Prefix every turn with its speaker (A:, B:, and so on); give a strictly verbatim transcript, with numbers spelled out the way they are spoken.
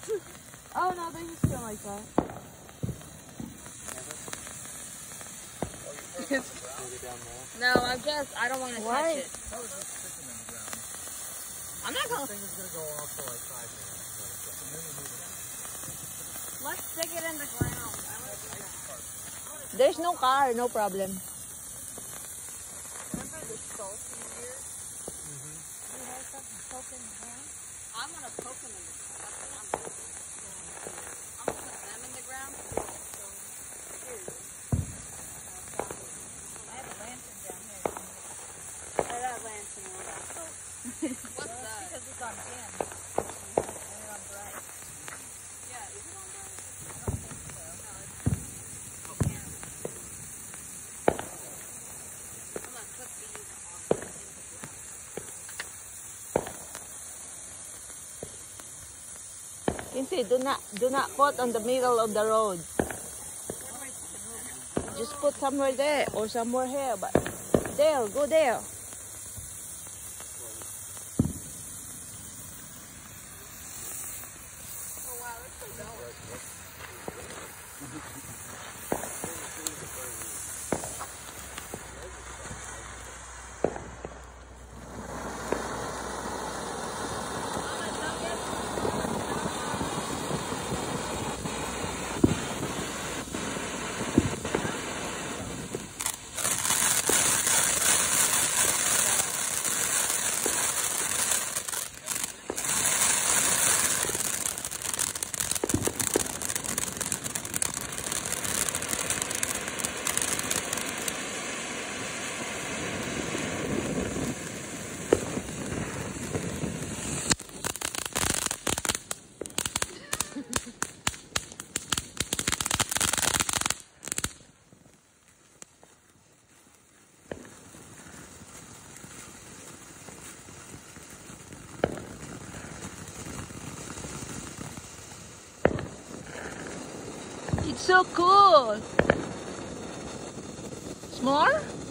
A: Oh no, they just feel like that. No, I'm just, I don't want to touch it. I'm not going to. This thing is going to go off for like five minutes. Let's stick it in the ground.
B: There's no car, no problem.
A: Remember the salt in here? Mm-hmm. You have something poke in the ground? I'm going to poke them in the ground. That's what I'm doing. I'm going to put them in the ground. I have a lantern down here. Try that lantern on. What's that? Because it's on ten. And it's on bright. Yeah, is it on bright? I don't think so. No, it's okay. I'm going to put these on in the ground.
B: Quincy, do not, do not put on the middle of the road. Just put somewhere there or somewhere here, but there, go there. It's so cool. S'more?